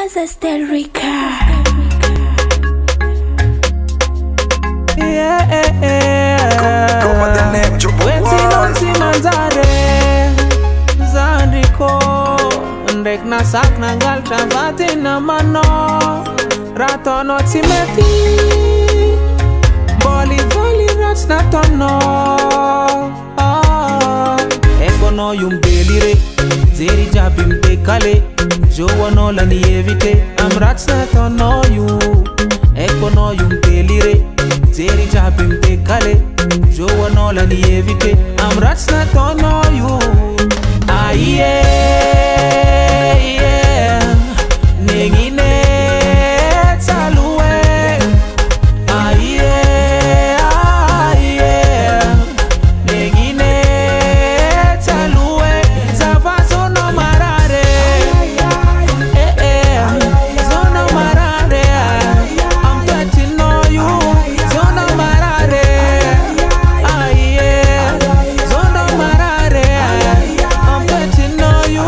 Wazastel Ricard. Go by the name Joe. Waiting on Simanzare Zandiko Ndek na sak na ngal travati na mano Rato no timeti Boli rats na tono Eko no yum delire Zeri jabim te kale Jowa no la ni evite Am rats na tono you Eko no yum delire Zeri jabim te kale Jowa no la ni evite Am rats na tono you Ah yeah, yeah Negine talue Ah yeah Negine talue Zava zono marare Zono marare I'm getting know you Zono marare Ah yeah Zono marare I'm getting know you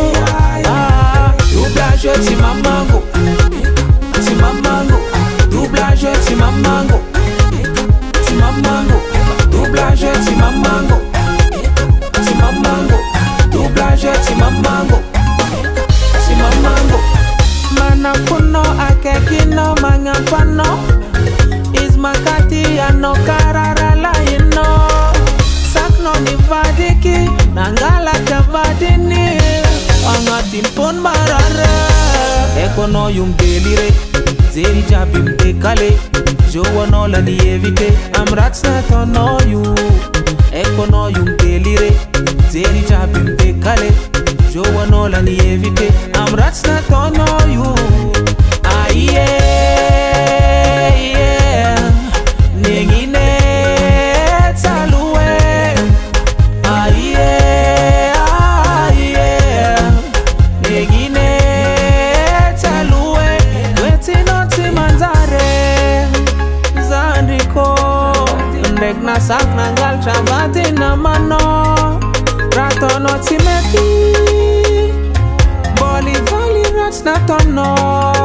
Doublage ti mamango Ti mamango Doublage ti mamango Ti mamango Doublage ti mamango Ti mamango Doublage ti mamango Ti mamango Manafuno akekino mangapano Is makati ano karara la Sakno ni vadiki Nangala kavadini Angatin phone marare Eko no yum delire Zeri jabim te kale Jowa no la ni evite Am rats na tono you Eko no yum delire Zeri jabim te kale Jowa no la ni evite Am rats na tono you Ah yeah, yeah Negine talue Ah yeah Negine talue Waiting on Simanzare Zandiko Ndek na sak na ngal travati na mano Rato no timeti Boli rats na tono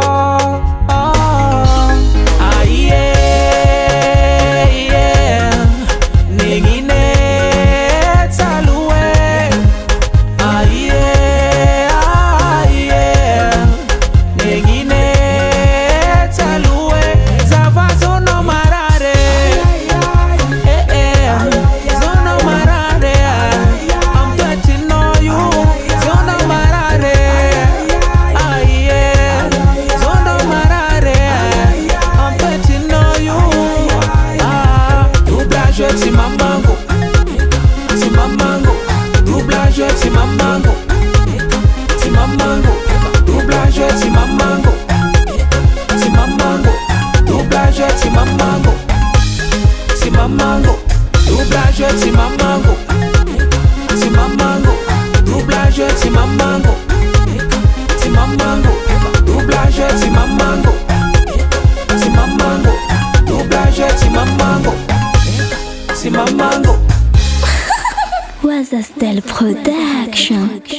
Ah yeah, yeah Negine talue Ah yeah Negine talue Zava zono marare Zono marare I'm getting know you Zono marare Ah yeah Zono marare I'm getting know you Ah Doublage ti mamango Ti mamango Doublage ti mamango Ti mamango Doublage ti mamango Ti mamango Doublage ti mamango Ti mamango Doublage ti mamango Ti mamango Doublage ti mamango Ti mamango Doublage ti mamango Ti mamango Doublage ti mamango Ti mamango Wazastel Production.